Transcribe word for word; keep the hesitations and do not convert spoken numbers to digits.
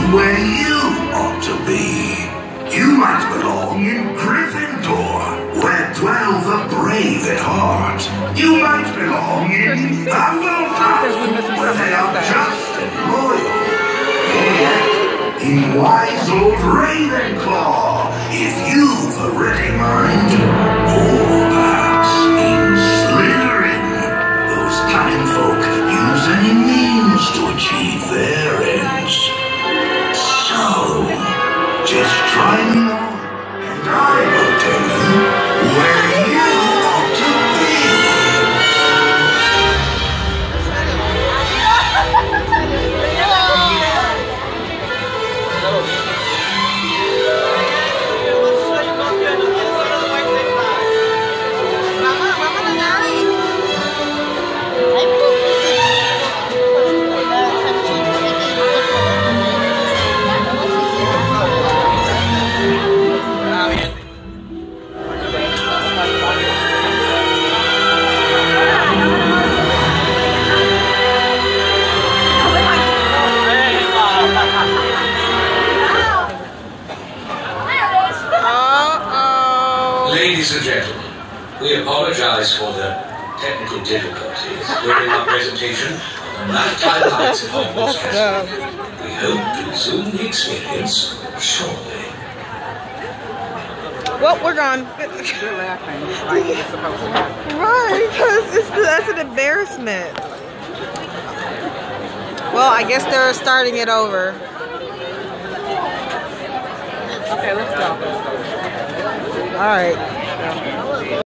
where you ought to be. You might belong in Gryffindor, where dwell the brave at heart. You might belong in Hufflepuff, where they are just and loyal. Or in wise old Ravenclaw, if you've a ready mind. Or perhaps in Slytherin, those cunning folk use any means to achieve their ends. So, just try me on, and I will tell you where you ought to be. Ladies and gentlemen, we apologize for the technical difficulties during our presentation of the Nighttime Lights of Hogwarts Festival. We hope to resume the experience shortly. Well, we're gone. They're laughing like it's supposed to happen. Right, because it's, that's an embarrassment. Well, I guess they're starting it over. Okay, let's go. All right.